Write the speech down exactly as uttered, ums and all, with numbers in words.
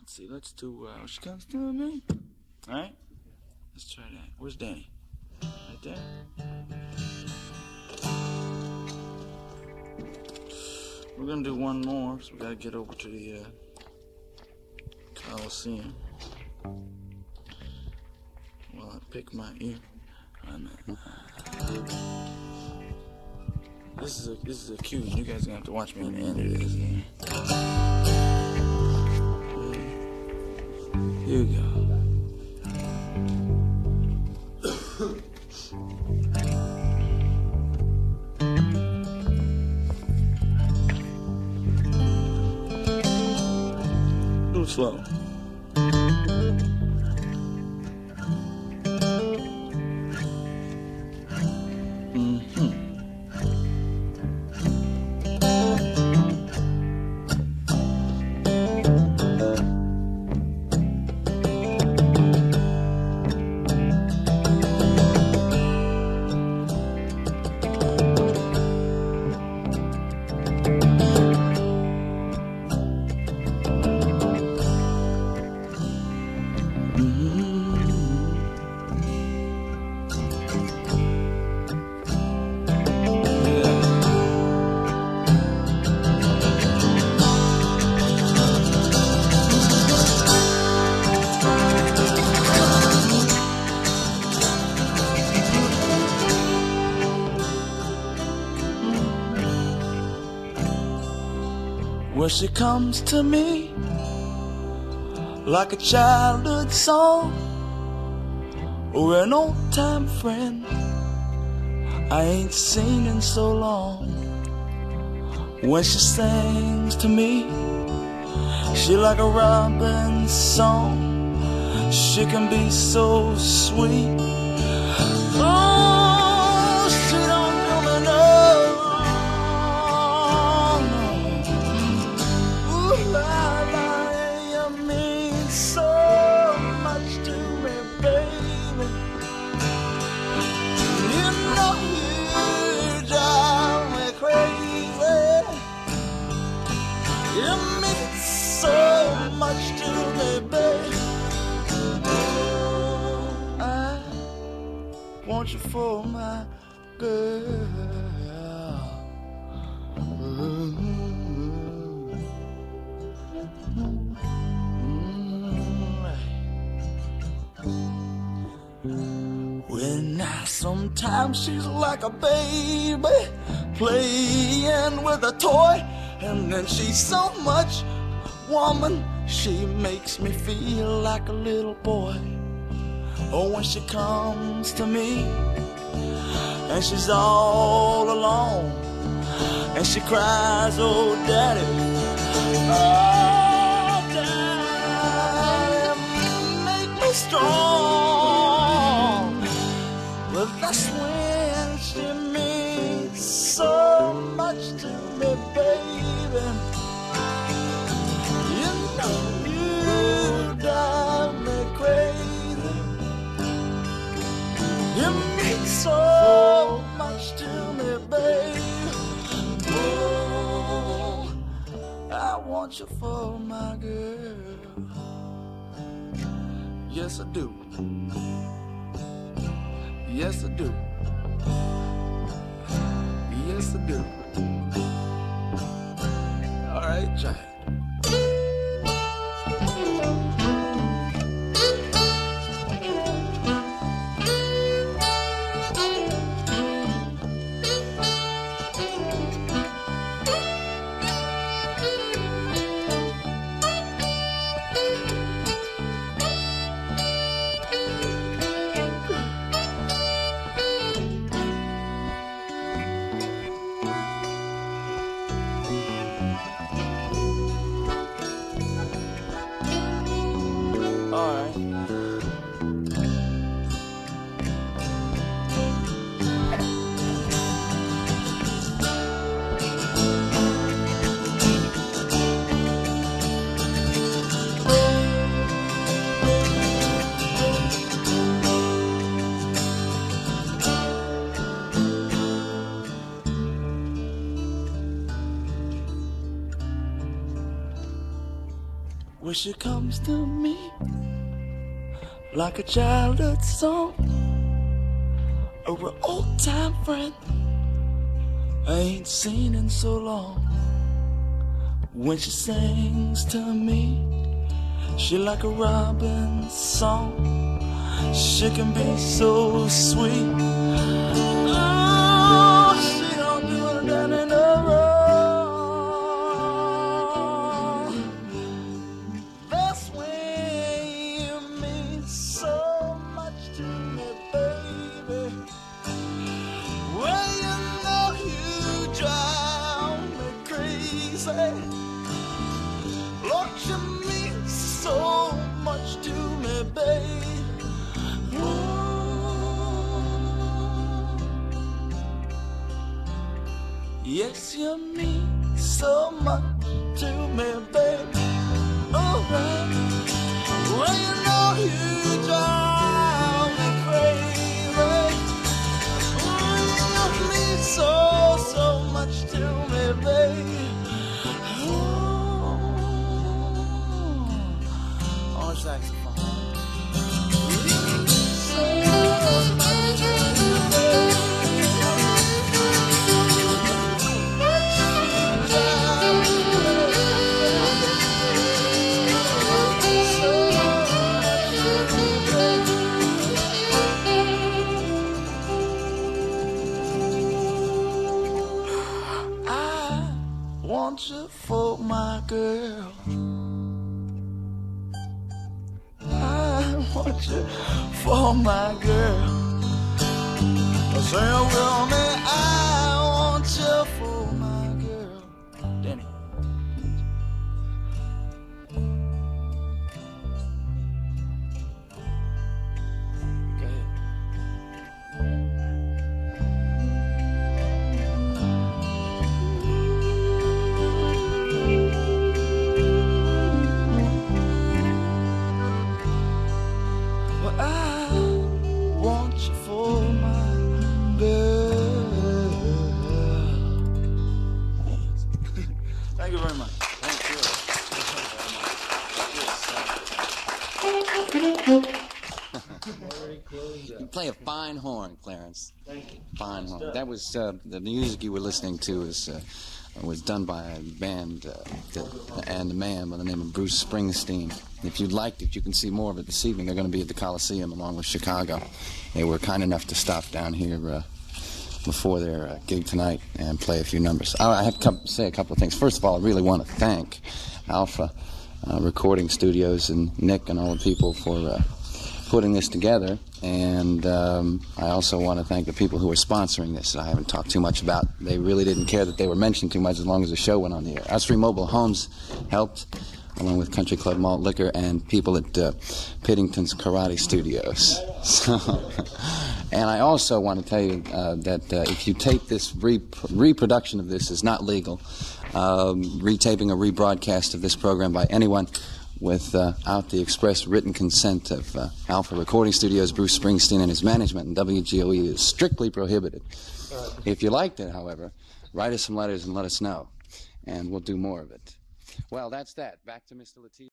Let's see, let's do uh, She Comes to Me. Alright? Let's try that. Where's Danny? Right there? We're gonna do one more, so we gotta get over to the uh, Coliseum. While I pick my ear. I'm at, This is a this is a cue. You guys are gonna have to watch me in the end of this. Here we go. A little slow. Well, she comes to me like a childhood song or an old-time friend I ain't seen in so long. When she sings to me, she like a robin song. She can be so sweet. Oh, she don't do me no. Ooh, la, la, you mean so much to me, baby. You know you drive me crazy. You mean so much to me, baby. I want you for my girl. Well, now sometimes she's like a baby playing with a toy, and then she's so much woman, she makes me feel like a little boy. Oh, when she comes to me and she's all alone and she cries, oh daddy, oh daddy, make me strong. Well, that's when she means so much to me, baby. You know you drive me crazy. You mean so much to me, babe. Oh, I want you for my girl. Yes, I do. Yes, I do. Yes, I do. All right, try it. Well, she comes to me like a childhood song, a real old-time friend I ain't seen in so long. When she sings to me, she like a robin song. She can be so sweet. Oh, she don't do that in a row. That's when you mean so much to me, baby. Well, you know you drive me crazy. Lord, you mean so much to me, baby. Yes, you mean so much to me, baby. Alright. Well, you know you drive me crazy. Oh, you mean so, so much to me, baby. Oh, on saxophone. Want you for my girl. I want you for my girl. Say with me, I want you for my girl. Denny. Go ahead. Well, I want you for my girl. Thank you very much. Thank you. You play a fine horn, Clarence. Thank you. Fine horn. That was uh, the music you were listening to is uh, was done by a band uh, that, and a man by the name of Bruce Springsteen. If you liked it, you can see more of it this evening. They're going to be at the Coliseum along with Chicago. They were kind enough to stop down here uh, before their uh, gig tonight and play a few numbers. I, I have to say a couple of things. First of all, I really want to thank Alpha uh, Recording Studios and Nick and all the people for uh, putting this together. And um, I also want to thank the people who are sponsoring this that I haven't talked too much about. They really didn't care that they were mentioned too much as long as the show went on the air. Osprey Mobile Homes helped, along with Country Club Malt Liquor and people at uh, Piddington's Karate Studios. So, and I also want to tell you uh, that uh, if you tape this, re reproduction of this is not legal. Um, retaping or rebroadcast of this program by anyone without uh, the express written consent of uh, Alpha Recording Studios, Bruce Springsteen and his management, and W G O E is strictly prohibited. If you liked it, however, write us some letters and let us know, and we'll do more of it. Well, that's that. Back to Mister Latif.